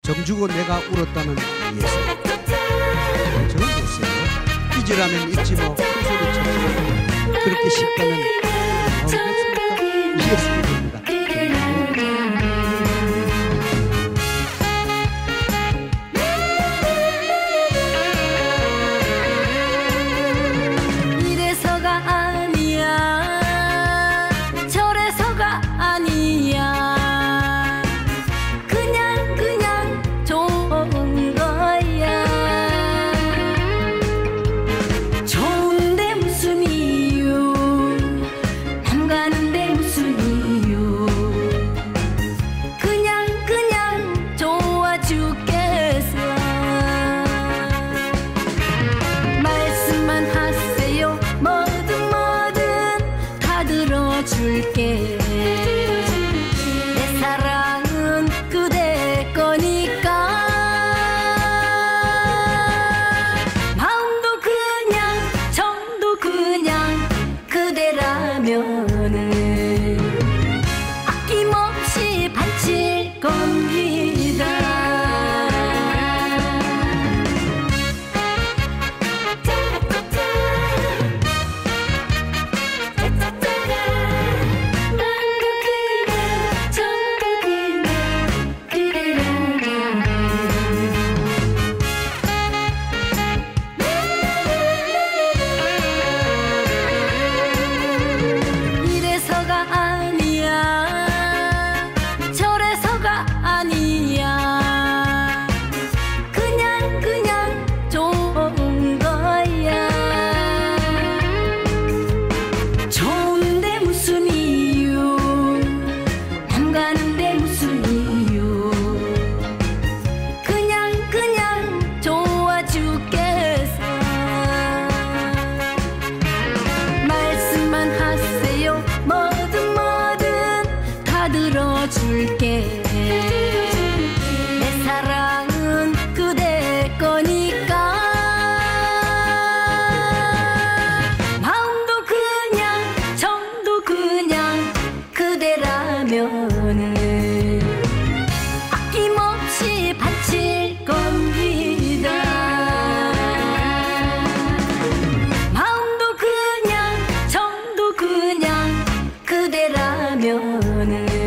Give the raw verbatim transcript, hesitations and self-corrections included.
정주고 내가 울었다는 예수. 저는 글쎄요, 잊으라면 잊지 뭐 소리 쳐서 그렇게 쉽다면 나오겠습니까? 예수입니다. 이래서가 아니야 저래서가 아니야 그냥 그냥 좋은 거야. 좋은데 무슨 이유 남 가는데 무슨 이유 그냥 그냥 좋아 죽겠어. 말씀만 하세요 뭐든 뭐든 다 들어줄게. 내 사랑은 그대 거니까 마음도 그냥 정도 그냥 그대라면은 아낌없이 바칠 겁니다. 이래서가 아니야 저래서가 아니야 그냥 그냥 좋은 거야. 좋은데 무슨 이유 남 가는데 무슨 이유 그냥 그냥 좋아 죽겠어. 말씀만 하세요 뭐든 뭐든 다 들어줄게. 내 사랑은 그대 거니까 마음도 그냥 정도 그냥 그대라면은 아낌없이 바칠 겁니다. 마음도 그냥 정도 그냥 그대라면은